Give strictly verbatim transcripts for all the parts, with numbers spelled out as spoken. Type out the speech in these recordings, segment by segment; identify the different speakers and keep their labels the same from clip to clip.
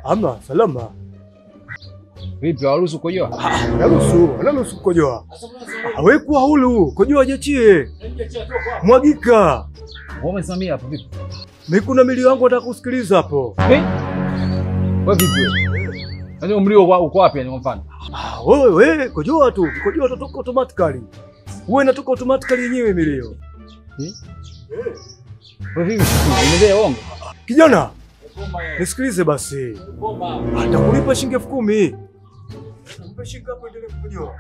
Speaker 1: Ama salama.
Speaker 2: Vipi waruhusu kukojoa?
Speaker 1: Ah, naruhusu, naruhusu kukojoa. Hawekuwa hulu, kojoa jachie. Mwagika.
Speaker 2: Wewe umesimamia hapo vipi?
Speaker 1: Mimi kuna milio wangu nataka kusikiliza hapo.
Speaker 2: Eh? Wewe vipi wewe? Yaani mlio uko wapi yani kwa mfano?
Speaker 1: Ah, wewe wewe kojoa tu, kojoa totoka automatically. Wewe inatoka automatically yenyewe milio.
Speaker 2: Eh? Wewe vipi? Unaendea uongo?
Speaker 1: Kijana, nisikilize basi. Atakulipa shilingi elfu kumi. Nipe shilingi hapo endelee kukojoa.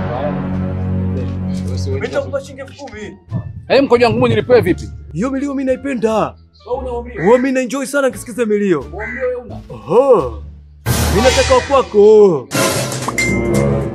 Speaker 1: Mimi nitakupa shilingi elfu kumi.
Speaker 2: Eh, mkojo wangu nilipewe vipi?
Speaker 1: Hiyo milio mimi naipenda.
Speaker 2: Wewe una milio?
Speaker 1: Wewe mimi na enjoy sana nikisikiza milio.
Speaker 2: Wewe una?
Speaker 1: Oho. Mimi nataka kwako.